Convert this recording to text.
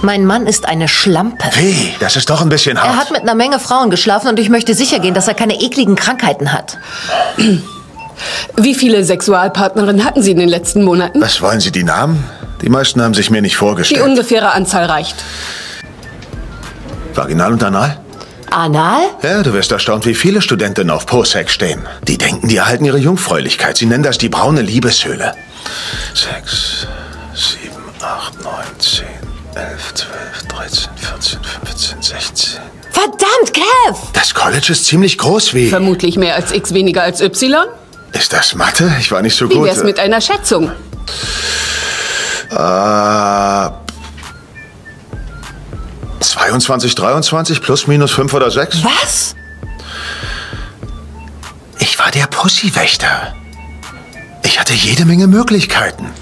Mein Mann ist eine Schlampe. Wie? Das ist doch ein bisschen hart. Er hat mit einer Menge Frauen geschlafen und ich möchte sicher gehen, dass er keine ekligen Krankheiten hat. Wie viele Sexualpartnerinnen hatten Sie in den letzten Monaten? Was wollen Sie, die Namen? Die meisten haben sich mir nicht Die vorgestellt. ungefähre Anzahl reicht. Vaginal und Anal? Anal? Ja, du wirst erstaunt, wie viele Studentinnen auf Po-Sex stehen. Die denken, die erhalten ihre Jungfräulichkeit. Sie nennen das die braune Liebeshöhle. 6, 7, 8, 9, 10, 11, 12, 13, 14, 15, 16. Verdammt, Kev! Das College ist ziemlich groß wie... Vermutlich mehr als X weniger als Y. Ist das Mathe? Ich war nicht so Wie gut. wär's mit einer Schätzung? 22, 23, plus, minus 5 oder 6? Was? Ich war der Pussywächter. Ich hatte jede Menge Möglichkeiten.